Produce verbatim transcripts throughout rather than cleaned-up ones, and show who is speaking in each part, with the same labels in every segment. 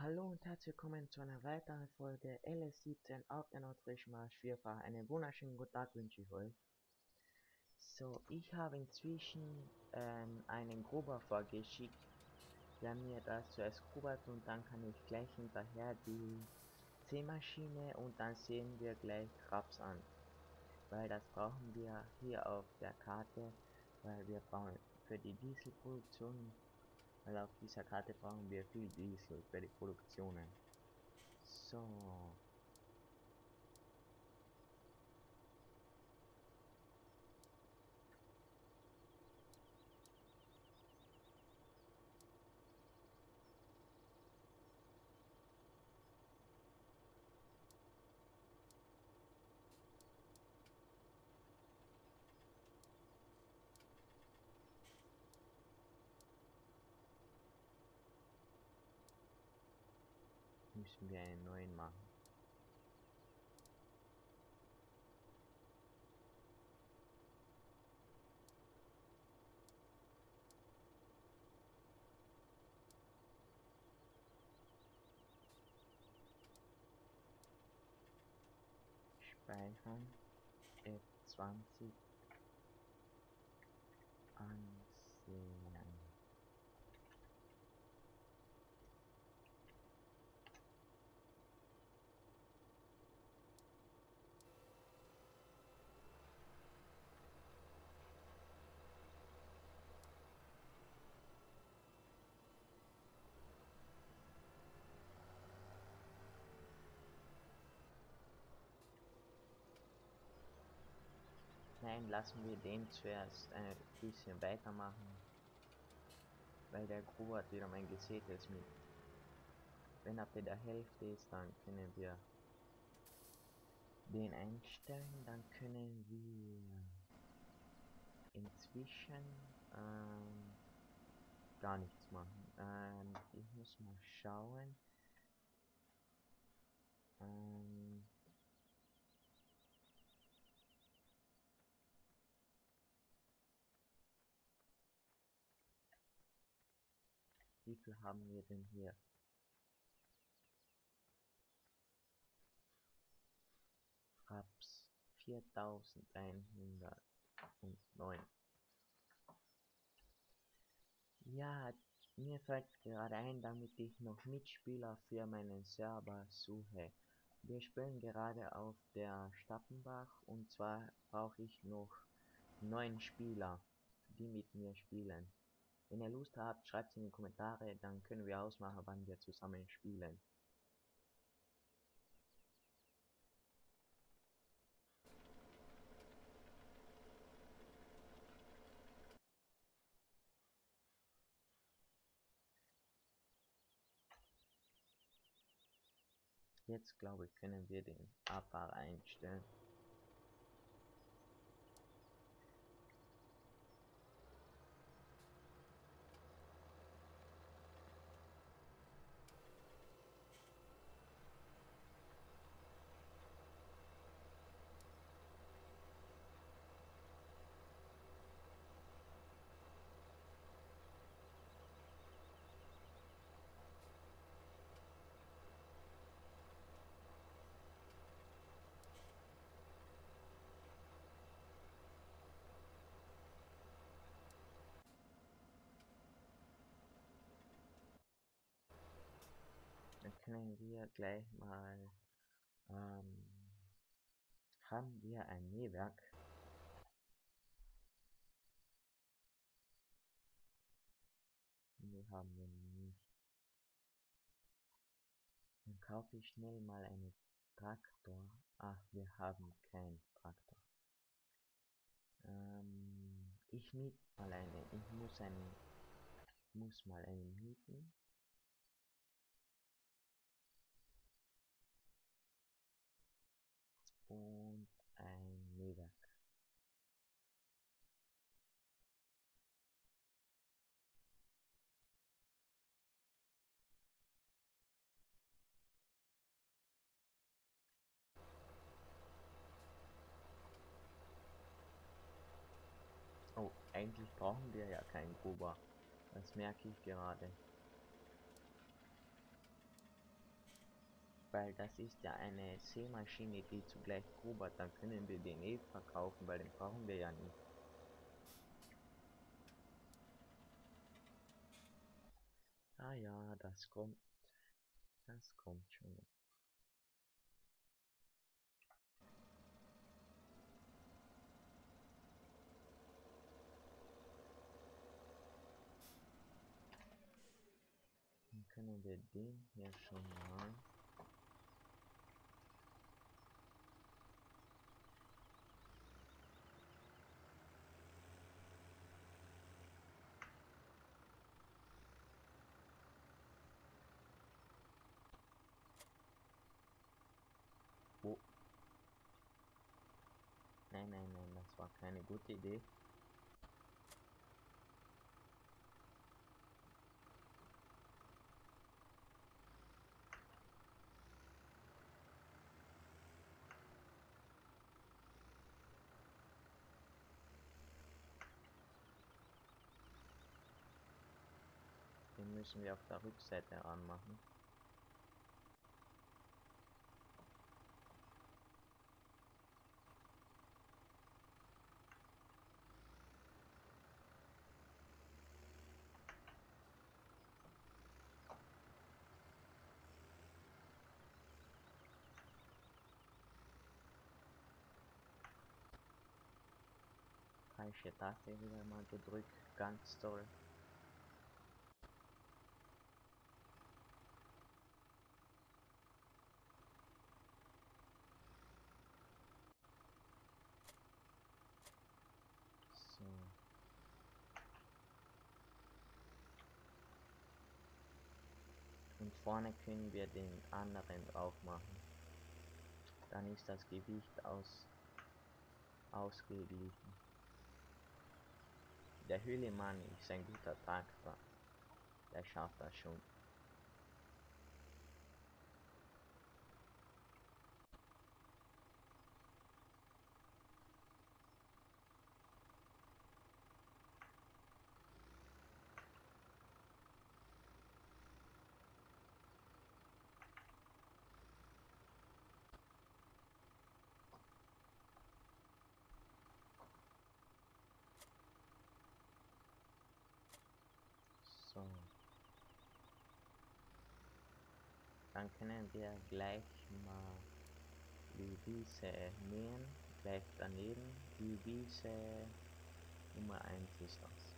Speaker 1: Hallo und herzlich willkommen zu einer weiteren Folge L S siebzehn auf der Nordfrischmarsch Vierfach. Einen wunderschönen guten Tag wünsche ich euch. So, ich habe inzwischen ähm, einen Gruber vorgeschickt, der mir das zuerst grubert und dann kann ich gleich hinterher die C-Maschine und dann sehen wir gleich Raps an. Weil das brauchen wir hier auf der Karte, weil wir brauchen für die Dieselproduktion, weil auf dieser Karte brauchen wir viel Diesel für die Produktionen. So. Müssen wir einen neuen machen. Speichern, F zwanzig, ansehen. Nein, lassen wir den zuerst ein bisschen weitermachen, weil der Gruber hat wieder mein Gesätes mit. Wenn er bei der Hälfte ist, dann können wir den einstellen, dann können wir inzwischen ähm, gar nichts machen. Ähm, ich muss mal schauen. Ähm, wie viel haben wir denn hier? Raps viertausendeinhundertneun. Ja, mir fällt gerade ein, damit ich noch Mitspieler für meinen Server suche. Wir spielen gerade auf der Stappenbach und zwar brauche ich noch neun Spieler, die mit mir spielen. Wenn ihr Lust habt, schreibt es in die Kommentare, dann können wir ausmachen, wann wir zusammen spielen. Jetzt glaube ich, können wir den Abfahrer einstellen. Dann können wir gleich mal, ähm, haben wir ein Mähwerk? Nee, haben wir nicht. Dann kaufe ich schnell mal einen Traktor. Ach, wir haben keinen Traktor. Ähm, ich miete mal eine. Ich muss einen, muss mal einen mieten. Und ein Mähwerk. Oh, eigentlich brauchen wir ja keinen Gruber. Das merke ich gerade. Weil das ist ja eine Sämaschine, die zugleich grubert, dann können wir den eh verkaufen, weil den brauchen wir ja nicht. Ah ja, das kommt, das kommt schon. Dann können wir den hier schon mal. Oh. Nein, nein, nein, das war keine gute Idee. Den müssen wir auf der Rückseite anmachen. Falsche Taste wieder mal gedrückt, ganz toll. So. Und vorne können wir den anderen drauf machen. Dann ist das Gewicht aus, ausgeglichen. Der Hüllemann ist ein guter Traktor. Der schafft das schon. So. Dann können wir gleich mal die Wiese mähen. Gleich daneben. Die Wiese Nummer eins ist das.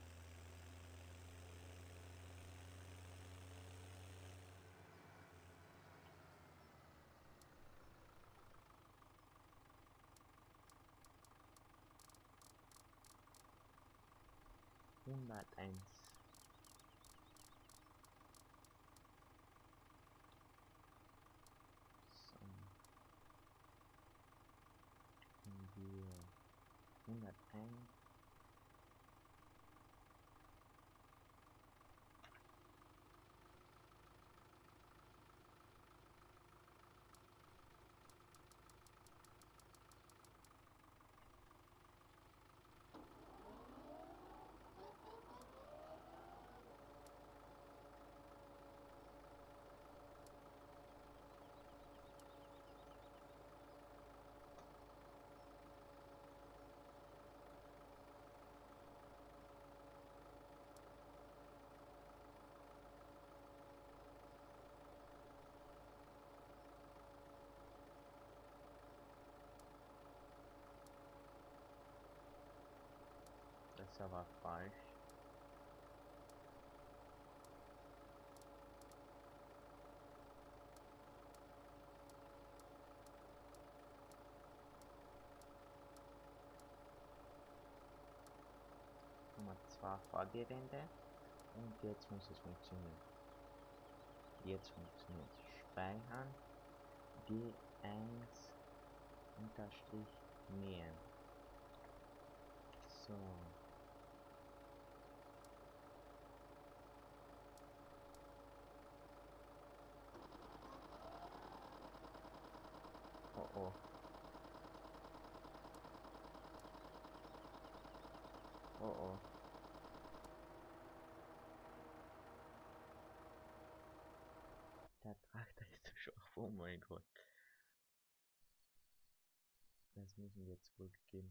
Speaker 1: hunderteins. So. Und wir hunderteins. Das ist aber falsch. Nummer zwei Fahrgerände. Und jetzt muss es funktionieren. Jetzt funktioniert es. Speichern. G eins unterstrich nähen. So. Oh oh. Oh oh. Der Traktor ist zu schwach Oh mein Gott. Das müssen wir jetzt wohl gehen.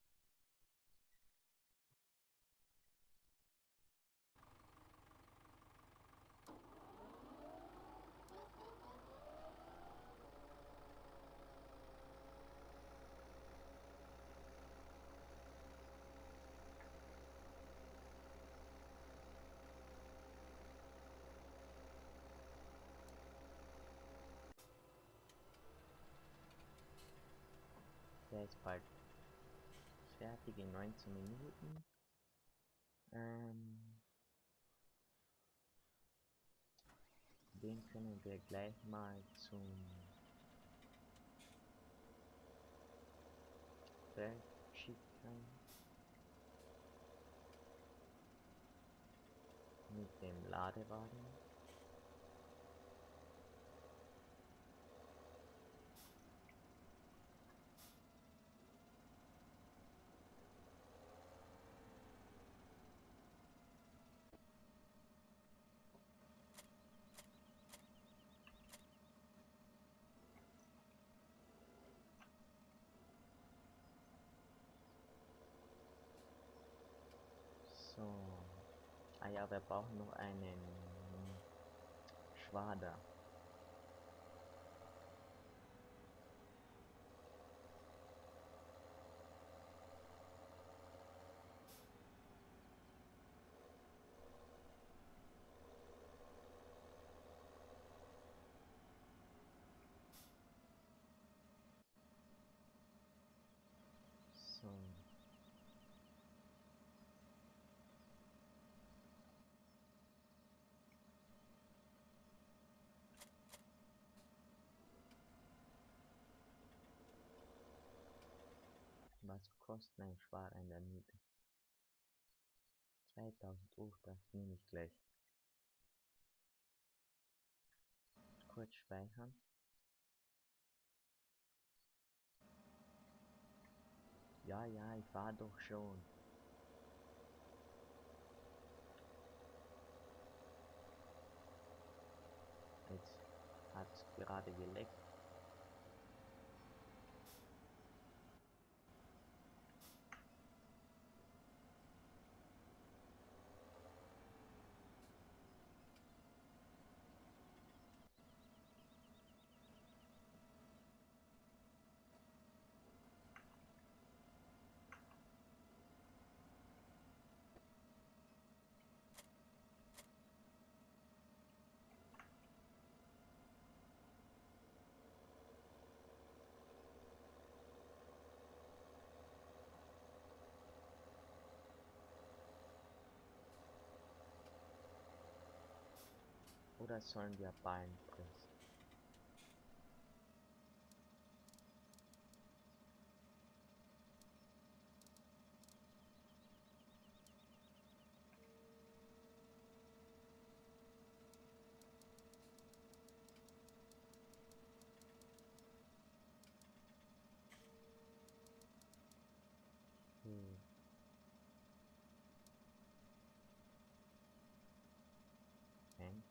Speaker 1: Der ist bald fertig in neunzehn Minuten. Ähm, den können wir gleich mal zum Feld schicken. Mit dem Ladewagen. So. Ah ja, wir brauchen noch einen Schwader. So. Was kostet ein Schwader in der Miete? zweitausend Euro, das nehme ich gleich. Kurz speichern. Ja, ja, ich war doch schon. Jetzt hat es gerade geleckt. Oder sollen wir Ballen pressen? Hm. Ein,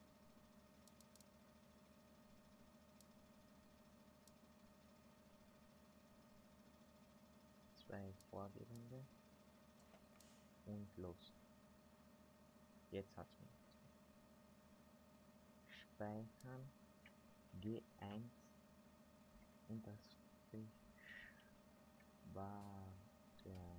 Speaker 1: zwei Vorgewände und los. Jetzt hat's mir. Speichern. G eins und das war der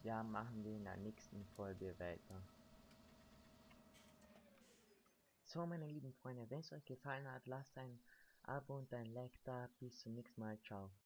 Speaker 1: ja, machen wir in der nächsten Folge weiter. So, meine lieben Freunde, wenn es euch gefallen hat, lasst ein Abo und ein Like da. Bis zum nächsten Mal. Ciao.